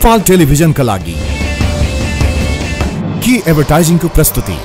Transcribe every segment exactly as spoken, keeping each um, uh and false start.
नेपाल टेलिभिजनका लागि की एडभर्टाइजिङको प्रस्तुति।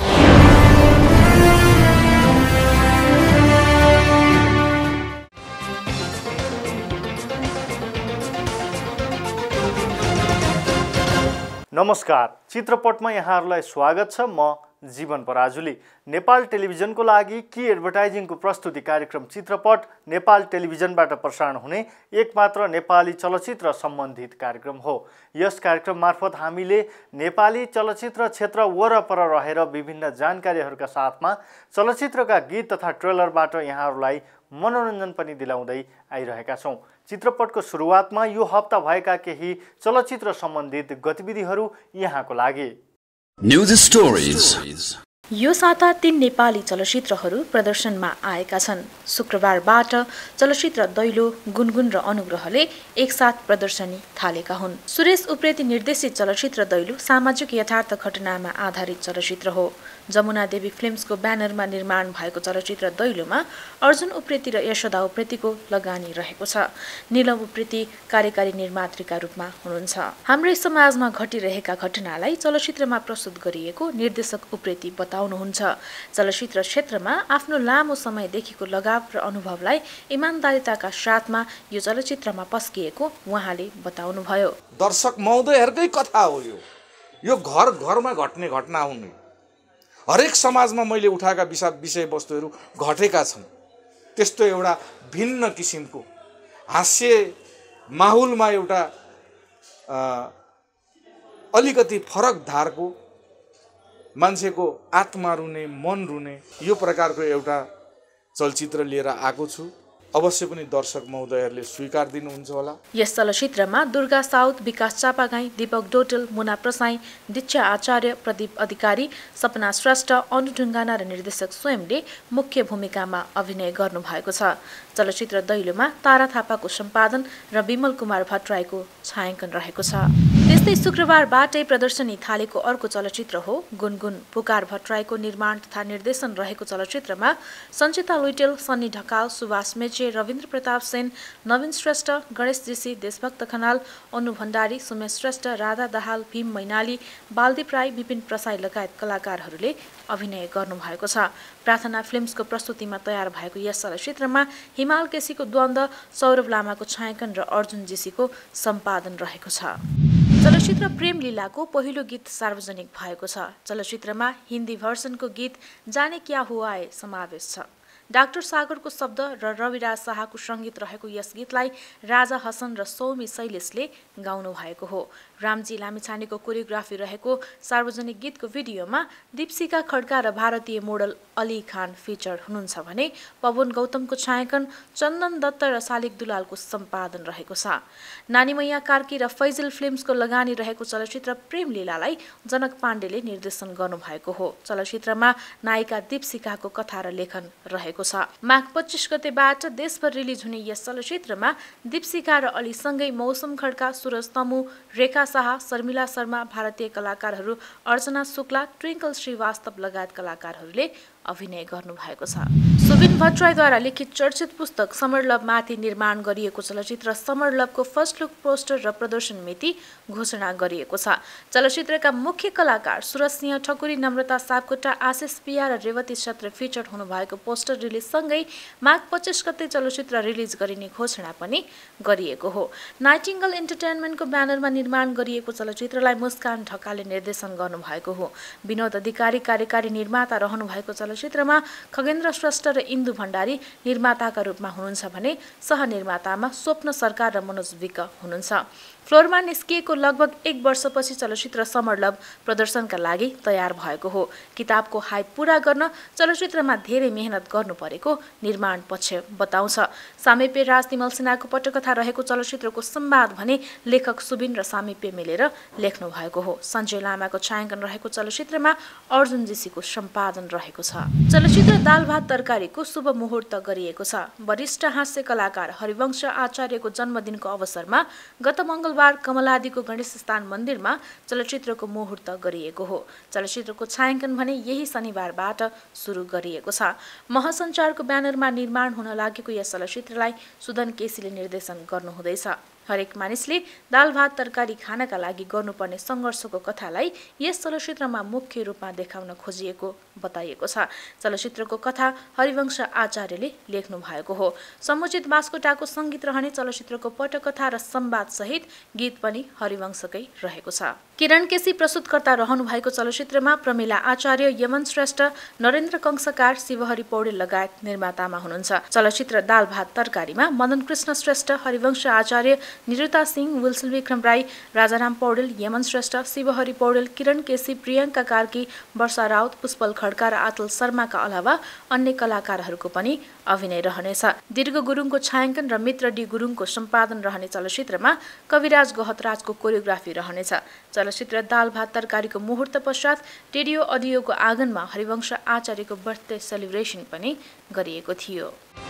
नमस्कार, चित्रपटमा यहाँहरूलाई स्वागत छ। म जीवन पराजुली। नेपाल टेलिभिजनको लागि की एडभर्टाइजिङको प्रस्तुति कार्यक्रम चित्रपट नेपाल टेलिभिजनबाट प्रसारण हुने एकमात्र नेपाली चलचित्र सम्बन्धित कार्यक्रम हो। यस कार्यक्रम मार्फत हामीले नेपाली चलचित्र क्षेत्र वरपर रहेर विभिन्न जानकारीहरूका साथमा चलचित्रका गीत तथा ट्रेलरबाट यहाँहरूलाई मनोरञ्जन पनि दिलाउँदै आइरहेका छौँ। चित्रपटको सुरुवातमा यो हप्ता भएका केही चलचित्र सम्बन्धित गतिविधिहरू यहाँको लागि। News stories. यो साता तीन नेपाली चलचित्रहरू प्रदर्शनमा आएका छन्। शुक्रबारबाट चलचित्र दैलो, गुनगुन र अनुग्रहले एकसाथ प्रदर्शनी थालेका हुन्। सुरेश उप्रेती निर्देशित चलचित्र दैलो सामाजिक यथार्थ घटनामा आधारित चलचित्र हो। जमुना देवी फिल्म्सको ब्यानरमा निर्माण भएको चलचित्र दैलोमा अर्जुन उप्रेती र यशोदा उप्रेतीको लगानी रहेको छ। नीलम उप्रेती कार्यकारी निर्मात्रीका रूपमा हुनुहुन्छ। हाम्रै समाजमा घटिरहेका घटनालाई चलचित्रमा प्रस्तुत गरिएको निर्देशक उप्रेती बताउनुहुन्छ। चलचित्र क्षेत्रमा आफ्नो लामो समयदेखिको लगाव र अनुभवलाई इमानदारिताका साथमा यो चलचित्रमा पस्किएको उहाँले बताउनुभयो। दर्शक महोदयहरूकै कथा हो यो यो घर घरमा घट्ने घटना हुन्। हरेक समाजमा मैले उठाएका विषय विषयवस्तुहरू घटेका छन्। त्यस्तो एउटा भिन्न किसिमको हास्य माहौलमा एउटा अलिकति फरक धारको मान्छेको आत्मा रुने, मन रुने यो प्रकारको एउटा चलचित्र लिएर आएको छु। अवश्य पनि दर्शक महोदयहरूले स्वीकार दिनुहुन्छ होला। यस चलचित्रमा दुर्गा साउथ, विकास चापागाई, दीपक डोटल, मुना प्रसाई, दीक्षा आचार्य, प्रदीप अधिकारी, सपना श्रेष्ठ, अनु ढुङ्गाना र निर्देशक स्वयंले मुख्य भूमिकामा अभिनय गर्नुभएको छ। चलचित्र दैलोमा तारा थापाको सम्पादन र विमल कुमार भट्टराईको छायाङ्कन रहेको छ। त्यस्तै शुक्रबारबाटै प्रदर्शनी थालेको अर्को चलचित्र हो गुनगुन। पुकार भट्टराईको निर्माण तथा निर्देशन रहेको चलचित्रमा सञ्चिता लुइटेल, सन्नी ढकाल, सुभाष मेचे, रविन्द्र प्रताप सेन, नवीन श्रेष्ठ, गणेश जेसी, देशभक्त खनाल, अनु भण्डारी, सुमेश श्रेष्ठ, राधा दाहाल, भीम मैनाली, बालदीप राई, विपिन प्रसाई लगायत कलाकारहरूले अभिनय गर्नुभएको छ। प्रार्थना फिल्म्सको प्रस्तुतिमा तयार भएको यस चलचित्रमा हिमाल केसीको द्वन्द्व, सौरभ लामाको छायाङ्कन र अर्जुन जेसीको सम्पादन रहेको छ। चलचित्र प्रेम लीलाको पहिलो गीत सार्वजनिक भएको छ। चलचित्रमा हिन्दी भर्सनको गीत जाने क्या हुआ है समावेश छ। डाक्टर सागरको शब्द र रविराज शाहको सङ्गीत रहेको यस गीतलाई राजा हसन र सौमी शैलेशले गाउनु भएको हो। रामजी लामिछानेको कोरियोग्राफी रहेको सार्वजनिक गीतको भिडियोमा दीप्सिका खड्का र भारतीय मोडल अली खान फिचर हुनुहुन्छ भने पवन गौतमको छायाङ्कन, चन्दन दत्त र शालिक दुलालको सम्पादन रहेको छ। नानीमैया कार्की र फैजल फिल्म्सको लगानी रहेको चलचित्र प्रेम लीलालाई जनक पाण्डेले निर्देशन गर्नुभएको हो। चलचित्रमा नायिका दीप्सिकाको कथा र लेखन रहेको छ। माघ पच्चिस गतेबाट देशभर रिलिज हुने यस चलचित्रमा दीप्सिका र अलीसँगै मौसम खड्का, सुरज तमु, रेखा शाह, शर्मिला शर्मा, भारतीय कलाकारहरू अर्चना शुक्ला, ट्विङ्कल श्रीवास्तव लगायत कलाकारहरूले अभिनय गर्नुभएको छ। सुबिन भट्टराईद्वारा लिखित चर्चित पुस्तक समर लभमाथि निर्माण गरिएको चलचित्र समर लभको फर्स्ट लुक पोस्टर र प्रदर्शन मिति घोषणा गरिएको छ। चलचित्रका मुख्य कलाकार सुरज सिंह ठकुरी, नम्रता सापकोटा, आशिष पिया र रेवती छत्र फिचर हुनुभएको पोस्टर रिलिजसँगै माघ पच्चिस गते चलचित्र रिलिज गरिने घोषणा पनि गरिएको हो। नाइटिङ्गल इन्टरटेनमेन्टको ब्यानरमा निर्माण गरिएको चलचित्रलाई मुस्कान ढकालले निर्देशन गर्नुभएको हो। विनोद अधिकारी कार्यकारी निर्माता रहनुभएको चलचित्रमा खगेन्द्र श्रेष्ठ र इन्दु भण्डारी निर्माताका रूपमा हुनुहुन्छ भने सहनिर्मातामा स्वप्न सरकार र मनोज विक हुनुहुन्छ। फ्लोरमा निस्किएको लगभग एक वर्षपछि चलचित्र समर लभ प्रदर्शनका लागि तयार भएको हो। किताबको हाइप पूरा गर्न चलचित्रमा धेरै मेहनत गर्नु परेको निर्माण पक्ष बताउँछ। सामिप्य राजतिमल सिन्हाको पटकथा रहेको चलचित्रको संवाद भने लेखक सुबिन र सामिप्य मिलेर लेख्नु भएको हो। सञ्जय लामाको छायाङ्कन रहेको चलचित्रमा अर्जुन जेसीको सम्पादन रहेको छ। चलचित्र दाल भात तरकारीको शुभ मुहुर्त गरिएको छ। वरिष्ठ हास्य कलाकार हरिवंश आचार्यको जन्मदिनको अवसरमा गत मङ्गलबार कमलादीको गणेश स्थान मन्दिरमा चलचित्रको मुहुर्त गरिएको हो। चलचित्रको छायाङ्कन भने यही शनिबारबाट सुरु गरिएको छ। महसञ्चारको ब्यानरमा निर्माण हुन लागेको यस चलचित्रलाई सुदन केसीले निर्देशन गर्नुहुँदैछ। हरेक मानिसले दाल भात तरकारी खानका लागि गर्नुपर्ने सङ्घर्षको कथालाई यस चलचित्रमा मुख्य रूपमा देखाउन खोजिएको बताइएको छ। चलचित्रको कथा हरिवंश आचार्यले लेख्नु भएको हो। समुचित बास्कोटाको सङ्गीत रहने चलचित्रको पटकथा र संवाद सहित गीत पनि हरिवंशकै रहेको छ। किरण केसी प्रस्तुतकर्ता रहनु भएको चलचित्रमा प्रमिला आचार्य, यमन श्रेष्ठ, नरेन्द्र कंसकार, शिवहरि पौडेल लगायत निर्मातामा हुनुहुन्छ। चलचित्र दाल भात तरकारीमा मदन कृष्ण श्रेष्ठ, हरिवंश आचार्य, निरुता सिंह, विल्सन विक्रम राई, राजाराम पौडेल, यमन श्रेष्ठ, शिवहरि पौडेल, किरण केसी, प्रियङ्का कार्की, वर्षा राउत, पुष्पल खड्का र आतल शर्माका अलावा अन्य कलाकारहरूको पनि अभिनय रहनेछ। दीर्घ गुरुङको छायाङ्कन र मित्र डी गुरुङको सम्पादन रहने चलचित्रमा कविराज गहतराजको कोरियोग्राफी रहनेछ। चलचित्र दाल भात तरकारीको मुहुर्त पश्चात रेडियो अडियोको आँगनमा हरिवंश आचार्यको बर्थडे सेलिब्रेसन पनि गरिएको थियो।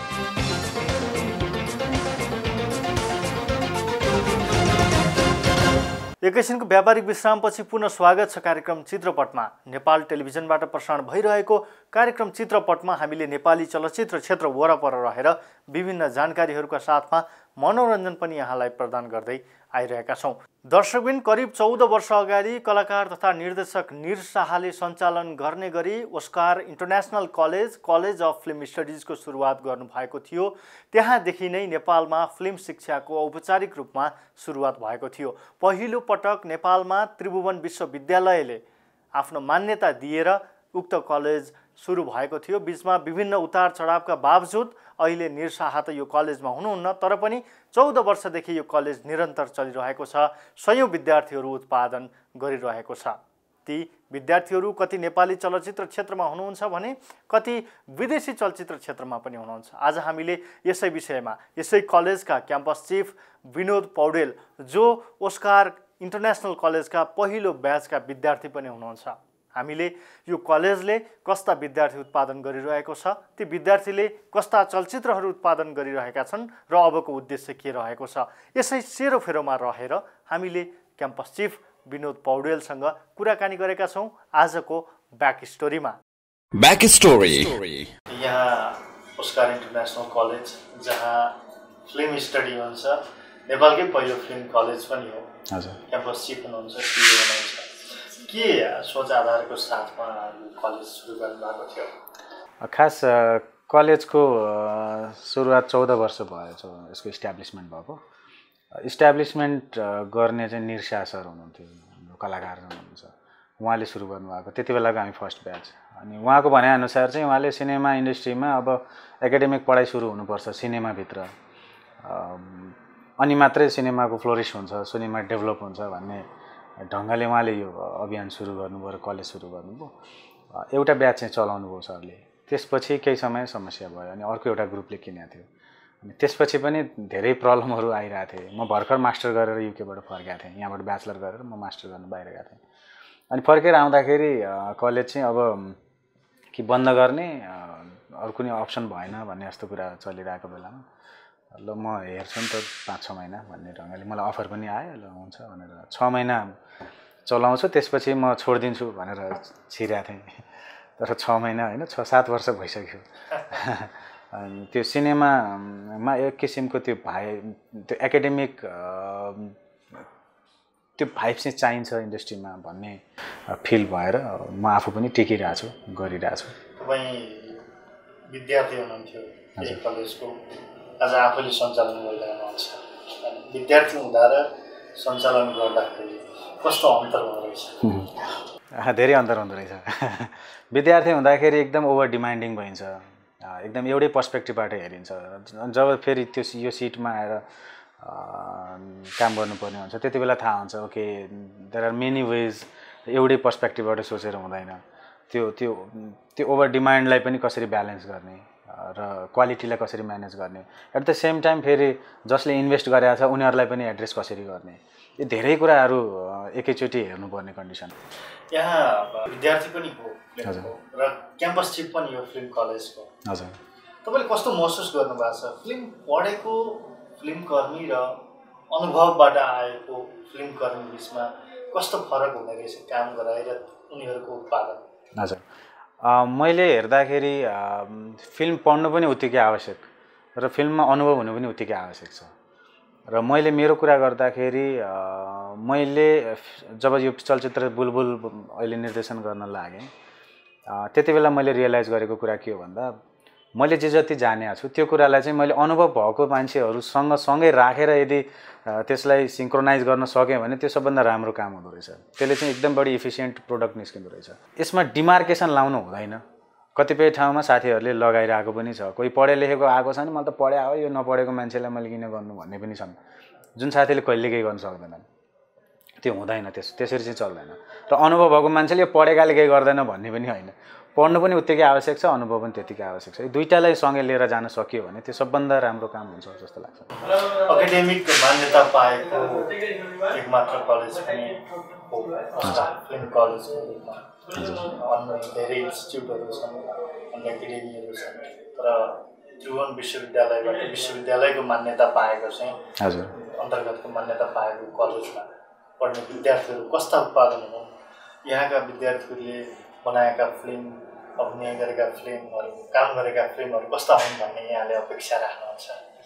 एकैछिनको व्यापारिक विश्रामपछि पुनः स्वागत छ कार्यक्रम चित्रपटमा। नेपाल टेलिभिजनबाट प्रसारण भइरहेको कार्यक्रम चित्रपटमा हामीले नेपाली चलचित्र क्षेत्र वरपर रहेर विभिन्न जानकारीहरूका साथमा मनोरञ्जन पनि यहाँलाई प्रदान गर्दै आइरहेका छौँ। दर्शकबिन, करिब चौध वर्ष अगाडि कलाकार तथा निर्देशक निर शाहले सञ्चालन गर्ने गरी Oscar international college college of film स्टडिजको सुरुवात गर्नुभएको थियो। त्यहाँदेखि नै नेपालमा फिल्म शिक्षाको औपचारिक रूपमा सुरुवात भएको थियो। पहिलो पटक नेपालमा त्रिभुवन विश्वविद्यालयले आफ्नो मान्यता दिएर उक्त कलेज सुरु भएको थियो। बीचमा विभिन्न उतार चढावका बावजुद अहिले निर शाह त यो कलेजमा हुनुहुन्न, तर पनि चौध वर्षदेखि यो कलेज निरन्तर चलिरहेको छ। सयौं विद्यार्थीहरू उत्पादन गरिरहेको छ। ती विद्यार्थीहरू कति नेपाली चलचित्र क्षेत्रमा हुनुहुन्छ भने कति विदेशी चलचित्र क्षेत्रमा पनि हुनुहुन्छ। आज हामीले यसै विषयमा यसै कलेजका क्याम्पस चिफ विनोद पौडेल, जो ओस्कार इन्टरनेसनल कलेजका पहिलो ब्याचका विद्यार्थी पनि हुनुहुन्छ, हामीले यो कलेजले कस्ता विद्यार्थी उत्पादन गरिरहेको छ, ती विद्यार्थीले कस्ता चलचित्रहरू उत्पादन गरिरहेका छन् र अबको उद्देश्य के रहेको छ, यसै सेरोफेरोमा रहेर हामीले क्याम्पस चिफ विनोद पौडेलसँग कुराकानी गरेका छौँ आजको ब्याक स्टोरीमा। Back story. यहाँ ओस्कार इन्टरनेसनल कलेज जहाँ फिल्म स्टडी हुन्छ, नेपालकै पहिलो फिल्म कलेज पनि हो। हजुर, क्याम्पस चिफ हुनुहुन्छ, सिइओ हुनुहुन्छ। के सोच आधारको साथमा कलेज सुरु गर्नुभएको थियो? खास कलेजको सुरुवात चौध वर्ष भयो यसको इस्ट्याब्लिसमेन्ट भएको। इस्ट्याब्लिसमेन्ट गर्ने चाहिँ निर शाह सर हुनुहुन्थ्यो, हाम्रो कलाकार हुनुहुन्छ, उहाँले सुरु गर्नुभएको। त्यति बेलाको हामी फर्स्ट ब्याच। अनि उहाँको भनाइअनुसार चाहिँ उहाँले सिनेमा इन्डस्ट्रीमा अब एकाडेमिक पढाइ सुरु हुनुपर्छ सिनेमाभित्र, अनि मात्रै सिनेमाको फ्लोरिस हुन्छ, सिनेमा डेभलप हुन्छ भन्ने ढङ्गले उहाँले यो अभियान सुरु गर्नुभयो र कलेज सुरु गर्नुभयो। एउटा ब्याच चाहिँ चलाउनु भयो सरले। त्यसपछि केही समय समस्या भयो अनि अर्को एउटा ग्रुपले किनेको थियो। अनि त्यसपछि पनि धेरै प्रब्लमहरू आइरहेको थिए। म भर्खर मास्टर गरेर युकेबाट फर्केको थिएँ, यहाँबाट ब्याचलर गरेर म मास्टर गर्न बाहिर गएको थिएँ। अनि फर्केर आउँदाखेरि कलेज चाहिँ अब कि बन्द गर्ने, अरू कुनै अप्सन भएन भन्ने जस्तो कुरा चलिरहेको बेलामा ल म हेर्छु नि त पाँच छ महिना भन्ने ढङ्गले मलाई अफर पनि आयो। ल हुन्छ भनेर छ महिना चलाउँछु, त्यसपछि म छोडिदिन्छु भनेर छिरेको थिएँ। तर छ महिना होइन, छ सात वर्ष भइसक्यो। अनि त्यो सिनेमामा एक किसिमको त्यो भाइ त्यो एकाडेमिक त्यो भाइब चाहिँ चाहिन्छ इन्डस्ट्रीमा भन्ने फिल भएर म आफू पनि टिकिरहेको छु, गरिरहेको छु। तपाईँ विद्यार्थी हुनुहुन्थ्यो कलेजको, आज आफूले सञ्चालन गरिरहनुहुन्छ। विद्यार्थी हुँदा र सञ्चालन गर्दाखेरि कस्तो अन्तर हुँदो रहेछ? धेरै अन्तर हुँदो रहेछ। विद्यार्थी हुँदाखेरि एकदम ओभर डिमान्डिङ भइन्छ, एकदम एउटै पर्सपेक्टिभबाट हेरिन्छ। जब फेरि त्यो यो सिटमा आएर काम गर्नुपर्ने हुन्छ त्यति बेला थाहा हुन्छ okay there are many ways, एउटै पर्सपेक्टिभबाट सोचेर हुँदैन। त्यो त्यो त्यो ओभर डिमान्डलाई पनि कसरी ब्यालेन्स गर्ने र क्वालिटीलाई कसरी म्यानेज गर्ने, एट द सेम टाइम फेरि जसले इन्भेस्ट गरेको छ उनीहरूलाई पनि एड्रेस कसरी गर्ने, यो धेरै कुराहरू एकैचोटि हेर्नुपर्ने कन्डिसन। यहाँ विद्यार्थी पनि हो र क्याम्पस चिफ पनि हो फिल्म कलेजको। हजुर, तपाईँले कस्तो महसुस गर्नुभएको छ? फिल्म पढेको फिल्म कर्मी र अनुभवबाट आएको फिल्म कर्मी बिचमा कस्तो फरक हुँदो रहेछ काम गराएर उनीहरूको उत्पादन? हजुर, मैले हेर्दाखेरि फिल्म पढ्नु पनि उत्तिकै आवश्यक र फिल्ममा अनुभव हुनु पनि उत्तिकै आवश्यक छ। र मैले मेरो कुरा गर्दाखेरि मैले जब यो चलचित्र बुलबुल अहिले निर्देशन गर्न लागेँ त्यति बेला मैले रियलाइज गरेको कुरा के हो भन्दा मैले जे जति जानेको छु त्यो कुरालाई चाहिँ मैले अनुभव भएको मान्छेहरूसँग सँगै राखेर यदि त्यसलाई सिङ्क्रोनाइज गर्न सकेँ भने त्यो सबभन्दा राम्रो काम हुँदो रहेछ। त्यसले चाहिँ एकदम बढी इफिसियन्ट प्रोडक्ट निस्किँदो रहेछ। यसमा डिमार्केसन लाउनु हुँदैन। कतिपय ठाउँमा साथीहरूले लगाइरहेको पनि छ। कोही पढे लेखेको आएको छ नि मैले त पढे हो यो नपढेको मान्छेलाई मैले किन गर्नु भन्ने पनि छन्, जुन साथीले कहिले केही गर्न सक्दैनन्। त्यो हुँदैन, त्यस त्यसरी चाहिँ चल्दैन। र अनुभव भएको मान्छेले यो पढेकाले केही गर्दैन भन्ने पनि होइन। पढ्नु पनि उत्तिकै आवश्यक छ, अनुभव पनि त्यतिकै आवश्यक छ। यो दुईटालाई सँगै लिएर जान सकियो भने त्यो सबभन्दा राम्रो काम हुन्छ जस्तो लाग्छ। एकाडेमिक मान्यता पाएको एक मात्र कलेज पनि हो, फिल्म कलेज हो। अन्य धेरै इन्स्टिट्युटहरू छन्, अन्य एकाडेमीहरू छन्, तर त्रिभुवन विश्वविद्यालयबाट विश्वविद्यालयको मान्यता पाएको चाहिँ हजुर अन्तर्गतको मान्यता पाएको कलेजमा पढ्ने विद्यार्थीहरू कस्ता उत्पादन हुन्, यहाँका विद्यार्थीहरूले बनाएका फिल्म, अभिनय गरेका फिल्महरू, काम गरेका फिल्महरू कस्ता हुन् भन्ने यहाँले अपेक्षा राख्नुहुन्छ?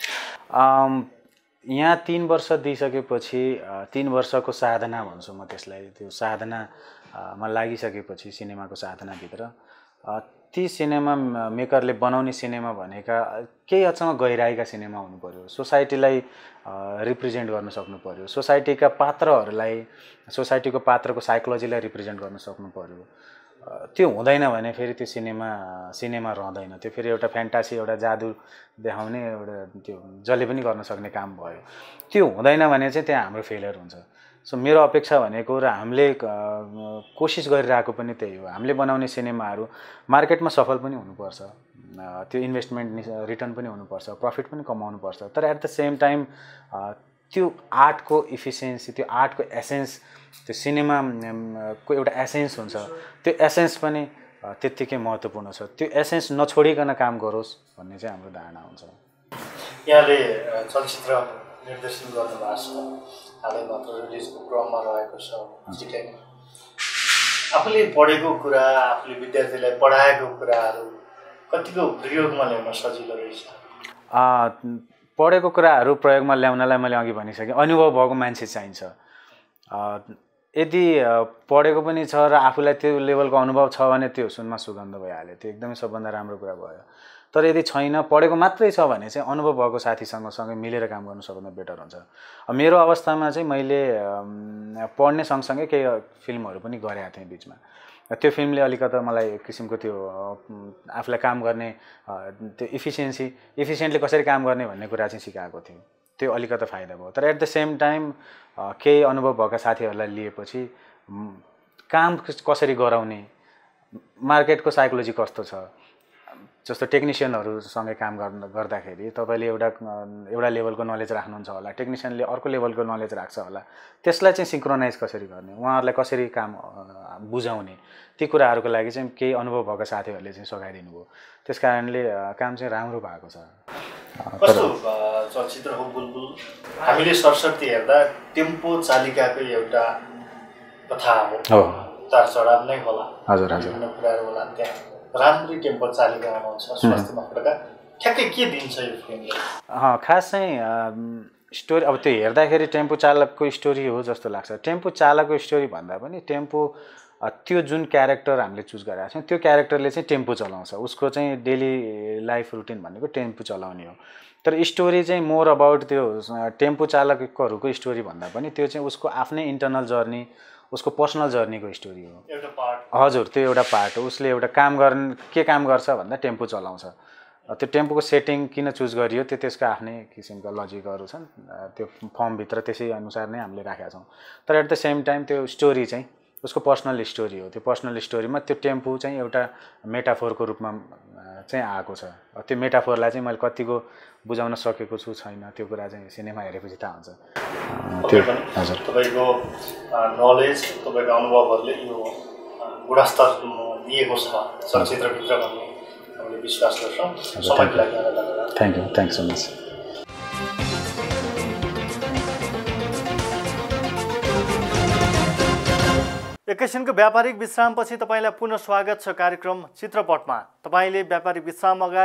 यहाँ तीन वर्ष दिइसकेपछि तीन वर्षको साधना भन्छु म त्यसलाई, त्यो साधनामा लागिसकेपछि सिनेमाको साधनाभित्र ती सिनेमा मेकरले बनाउने सिनेमा भनेका केही हदसम्म गहिराईका सिनेमा हुनु पर्यो। सोसाइटीलाई रिप्रेजेन्ट गर्न सक्नु पर्यो, सोसाइटीका पात्रहरूलाई, सोसाइटीको पात्रको साइकोलोजीलाई रिप्रेजेन्ट गर्न सक्नु पर्यो। त्यो हुँदैन भने फेरि त्यो सिनेमा सिनेमा रहँदैन। त्यो फेरि एउटा फ्यान्टासी, एउटा जादु देखाउने, एउटा त्यो जसले पनि गर्न सक्ने काम भयो। त्यो हुँदैन भने चाहिँ त्यहाँ हाम्रो फेलियर हुन्छ। सो मेरो अपेक्षा भनेको र हामीले कोसिस गरिरहेको पनि त्यही हो। हामीले बनाउने सिनेमाहरू मार्केटमा सफल पनि हुनुपर्छ, त्यो इन्भेस्टमेन्ट रिटर्न पनि हुनुपर्छ, प्रफिट पनि कमाउनुपर्छ। तर एट द सेम टाइम त्यो आर्टको इफिसियन्सी, त्यो आर्टको एसेन्स, त्यो सिनेमाको एउटा एसेन्स हुन्छ, त्यो एसेन्स पनि त्यत्तिकै महत्त्वपूर्ण छ। त्यो एसेन्स नछोडिकन काम गरोस् भन्ने चाहिँ हाम्रो धारणा हुन्छ। यहाँले चलचित्र निर्देशन गर्नुभएको छ, हालै मात्र रिलिजको क्रममा रहेको छ। ठिकै नै आफूले पढेको कुरा, आफूले विद्यार्थीलाई पढाएको कुराहरू कतिको प्रयोगमा ल्याउन सजिलो रहेछ? पढेको कुराहरू प्रयोगमा ल्याउनलाई मैले अघि भनिसकेँ, अनुभव भएको मान्छे चाहिन्छ। यदि पढेको पनि छ र आफूलाई त्यो लेभलको अनुभव छ भने त्यो सुनमा सुगन्ध भइहाल्यो, त्यो एकदमै सबभन्दा राम्रो कुरा भयो। तर यदि छैन, पढेको मात्रै छ भने चाहिँ अनुभव भएको साथीसँग सँगै मिलेर काम गर्नु सबभन्दा बेटर हुन्छ। मेरो अवस्थामा चाहिँ मैले पढ्ने सँगसँगै केही फिल्महरू पनि गरेका थिएँ बिचमा। त्यो फिल्मले अलिकति मलाई एक किसिमको त्यो आफूलाई काम गर्ने त्यो इफिसियन्सी इफिसियन्टली कसरी काम गर्ने भन्ने कुरा चाहिँ सिकाएको थियो। त्यो अलिकति फाइदा भयो। तर एट द सेम टाइम केही अनुभव भएका साथीहरूलाई लिएपछि काम कसरी गराउने, मार्केटको साइकोलोजी कस्तो छ, जस्तो टेक्निसियनहरूसँगै काम गर्न गर्दाखेरि तपाईँले एउटा एउटा लेभलको नलेज राख्नुहुन्छ होला, टेक्निसियनले अर्को लेभलको नलेज राख्छ होला, त्यसलाई चाहिँ सिङ्क्रोनाइज कसरी गर्ने, उहाँहरूलाई कसरी काम बुझाउने, ती कुराहरूको लागि चाहिँ केही अनुभव भएको साथीहरूले चाहिँ सघाइदिनु भयो। त्यस कारणले काम चाहिँ राम्रो भएको छ। कस्तो चलचित्र हो बुलबुल? हामीले सरस्वती हेर्दा टेम्पो चालिकाको एउटा कथा हो, उतार चढाव नै होला, हजुर हजुर कुराहरू होला। त्यहाँ राम्रै टेम्पो चालिका आउँछ, स्वास्थ्यमा प्रकार ठ्याक्कै के दिन्छ यो फिल्मले? खास चाहिँ स्टोरी अब त्यो हेर्दाखेरि टेम्पो चालकको स्टोरी हो जस्तो लाग्छ। टेम्पो चालकको स्टोरी भन्दा पनि टेम्पो त्यो जुन क्यारेक्टर हामीले चुज गरेका छौँ त्यो क्यारेक्टरले चाहिँ टेम्पो चलाउँछ, उसको चाहिँ डेली लाइफ रुटिन भनेको टेम्पो चलाउने हो। तर स्टोरी चाहिँ मोर अबाउट त्यो टेम्पो चालकहरूको स्टोरी भन्दा पनि त्यो चाहिँ उसको आफ्नै इन्टरनल जर्नी, उसको पर्सनल जर्नीको स्टोरी हो। एउटा पार्ट हजुर, त्यो एउटा पार्ट हो। उसले एउटा काम गर्ने के काम गर्छ भन्दा टेम्पो चलाउँछ। त्यो टेम्पोको सेटिङ किन चुज गरियो त्यो त्यसको आफ्नै किसिमका लजिकहरू छन्, त्यो फर्मभित्र त्यसै अनुसार नै हामीले राखेका छौँ। तर एट द सेम टाइम त्यो स्टोरी चाहिँ उसको पर्सनल स्टोरी हो। त्यो पर्सनल स्टोरीमा त्यो टेम्पो चाहिँ एउटा मेटाफोरको रूपमा चाहिँ आएको छ। त्यो मेटाफोरलाई चाहिँ मैले कतिको बुझाउन सकेको छु छैन त्यो कुरा चाहिँ सिनेमा हेरेपछि थाहा हुन्छ। त्यो हजुर तपाईँको नलेज, तपाईँको अनुभवहरूले यो गुणस्तर दिएको छ चलचित्रभित्र भन्ने हामीले विश्वास गर्छौँ। समयको लागि धन्यवाद। Thank you, thank so much. एकैछिनको व्यापारिक विश्रामपछि तपाईँलाई पुनः स्वागत छ कार्यक्रम चित्रपटमा। तपाईँले व्यापारिक विश्राम अगाडि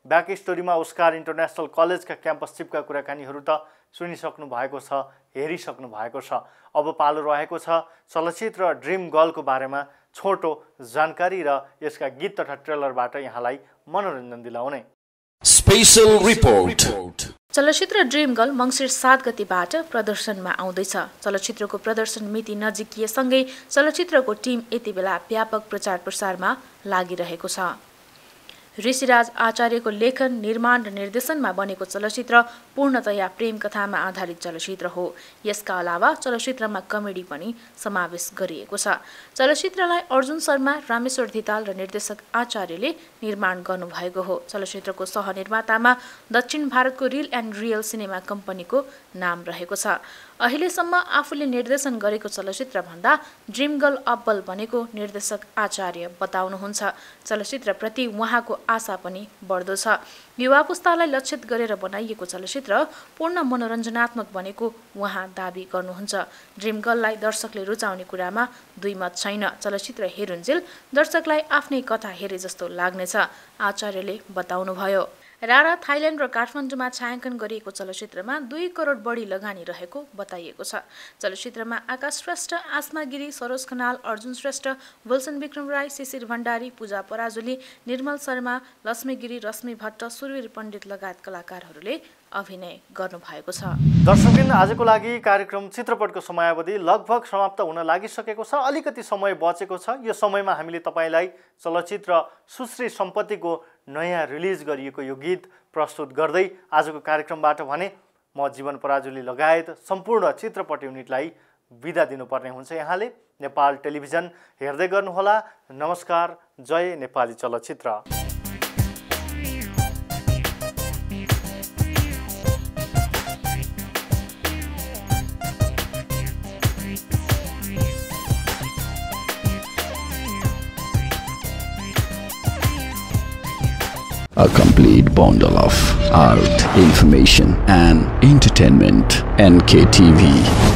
ब्याक स्टोरीमा ओस्कार इन्टरनेसनल कलेजका क्याम्पससिपका कुराकानीहरू त सुनिसक्नु भएको छ, हेरिसक्नु भएको छ। अब पालो रहेको छ चलचित्र ड्रिम गर्लको बारेमा छोटो जानकारी र यसका गीत तथा ट्रेलरबाट यहाँलाई मनोरञ्जन दिलाउने। Special report. चलचित्र ड्रिम गर्ल मङ्सिर सात गतिबाट प्रदर्शनमा आउँदैछ। चलचित्रको प्रदर्शन मिति नजिकिएसँगै चलचित्रको टिम यति बेला व्यापक प्रचार प्रसारमा लागिरहेको छ। ऋषिराज आचार्यको लेखन, निर्माण र निर्देशनमा बनेको चलचित्र पूर्णतया प्रेम कथामा आधारित चलचित्र हो। यसका अलावा चलचित्रमा कमेडी पनि समावेश गरिएको छ। चलचित्रलाई अर्जुन शर्मा, रामेश्वर धिताल र निर्देशक आचार्यले निर्माण गर्नुभएको हो। चलचित्रको सहनिर्मातामा दक्षिण भारतको रिल एन्ड रियल सिनेमा कम्पनीको नाम रहेको छ। अहिलेसम्म आफूले निर्देशन गरेको चलचित्रभन्दा ड्रिम गर्ल अब्बल बनेको निर्देशक आचार्य बताउनुहुन्छ। चलचित्रप्रति उहाँको आशा पनि बढ्दो छ। युवा पुस्तालाई लक्षित गरेर बनाइएको चलचित्र पूर्ण मनोरञ्जनात्मक बनेको उहाँ दाबी गर्नुहुन्छ। ड्रिम गर्ललाई दर्शकले रुचाउने कुरामा दुई मत छैन। चलचित्र हेरुन्जेल दर्शकलाई आफ्नै कथा हेरे जस्तो लाग्नेछ, आचार्यले बताउनुभयो। रारा थाइल्यान्ड र काठमाडौँमा छायाङ्कन गरिएको चलचित्रमा दुई करोड बढी लगानी रहेको बताइएको छ। चलचित्रमा आकाश श्रेष्ठ, आसमा गिरी, सरोज खनाल, अर्जुन श्रेष्ठ, विल्सन विक्रम राई, शिशिर भण्डारी, पूजा पराजुली, निर्मल शर्मा, लक्ष्मी गिरी, रश्मि भट्ट, सुरवीर पण्डित लगायत कलाकारहरूले अभिनय गर्नुभएको छ। दर्शकबिन, आजको लागि कार्यक्रम चित्रपटको समयावधि लगभग समाप्त हुन लागिसकेको छ। अलिकति समय बचेको छ। यो समयमा हामीले तपाईलाई चलचित्र सुश्री सम्पत्तिको नयाँ रिलिज गरिएको यो गीत प्रस्तुत गर्दै आजको कार्यक्रमबाट भने म जीवन पराजुली लगायत सम्पूर्ण चित्रपट युनिटलाई बिदा दिनुपर्ने हुन्छ। यहाँले नेपाल टेलिभिजन हेर्दै गर्नुहोला। नमस्कार। जय नेपाली चलचित्र। A complete bundle of art, information and entertainment. N K T V.